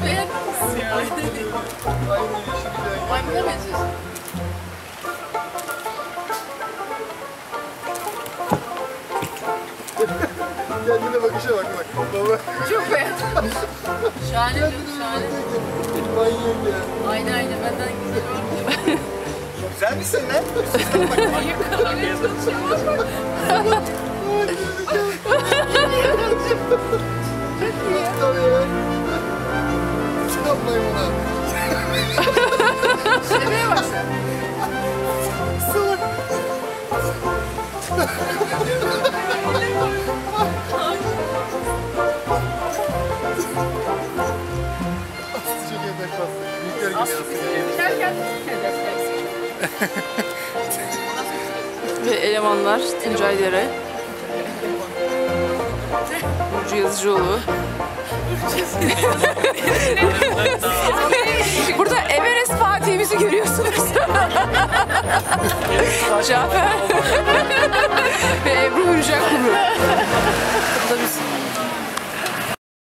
beğendiniz ya. Aynı yeşil güzel. Maymuna benziyorsun. Kendine bakışa bak bak. Baba. Çok beğendim. Şahane canım, şahane. Manyak ya. Aynen aynen benden güzel olmuyor. Güzel misin lan? Ayıp kalamaya çalışıyorum. Tabii ya. Yapmayın buna. Şuraya bak sen. Salak. Aslı çok evden kalsın. Büyükler gibi yansın. Giderken Ve elemanlar Tuncay Dere, Burcu Yazıcıoğlu. Burada Everest Fatih'imizi görüyorsunuz. Cafer.